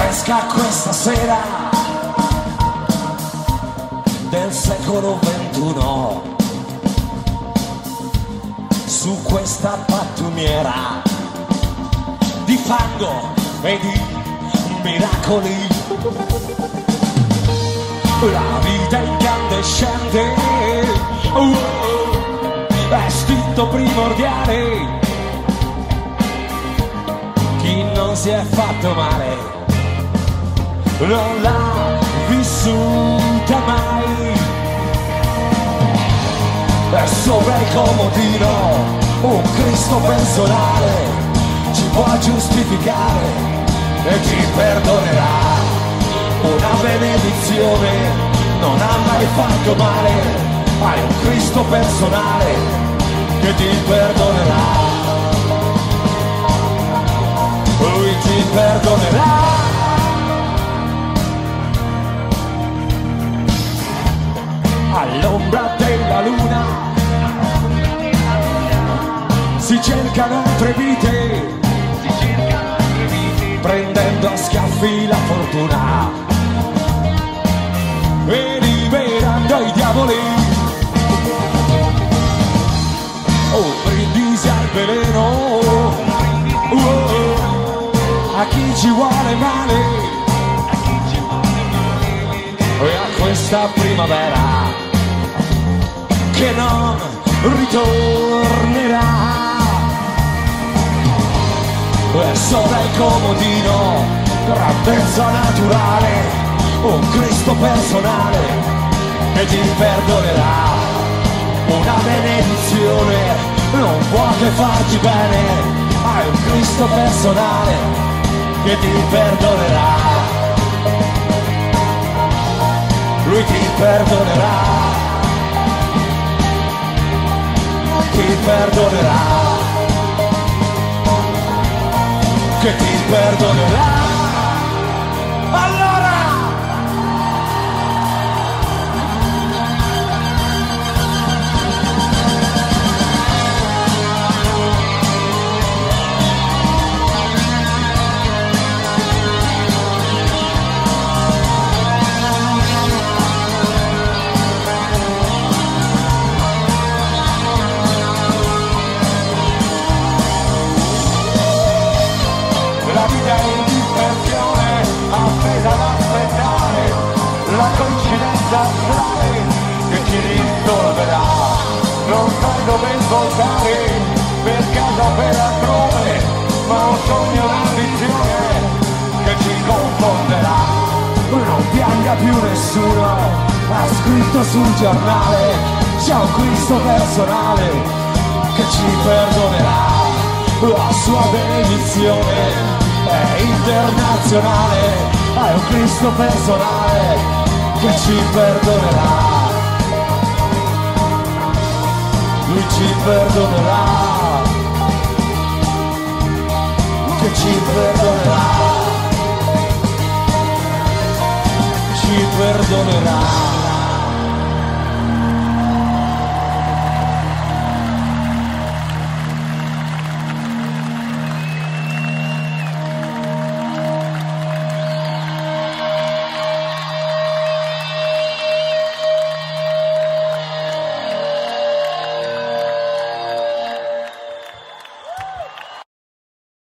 fresca questa sera del secolo XXI, su questa pattumiera di fango e di miracoli. La vita incandescente, è istinto primordiale. Chi non si è fatto male non l'ha vissuta mai. E sopra il comodino un Cristo personale ci può giustificare e ti perdonerà. Una benedizione non ha mai fatto male, hai un Cristo personale che ti perdonerà. Lui ti perdonerà. All'ombra della luna si cercano altre vite, prendendo a schiaffi la fortuna e liberando i diavoli. Un brindisi al veleno, a chi ci vuole male e a questa primavera che non ritornerà. E sopra il comodino, grandezza naturale, un Cristo personale che ti perdonerà. Una benedizione non può che farti bene, hai un Cristo personale che ti perdonerà. Lui ti perdonerà, ti perdonerà, che ti perdonerà. Allora la vita è un'impressione appesa ad aspettare la coincidenza astrale che ci risolverà. Non sai dove svoltare, per casa o per altrove, ma un sogno, un'ambizione che ci confonderà. Non pianga più nessuno, ha scritto sul giornale, c'è un Cristo personale che ci perdonerà. La sua benedizione è internazionale, è un Cristo personale che ci perdonerà. Lui ci perdonerà, che ci perdonerà, ci perdonerà.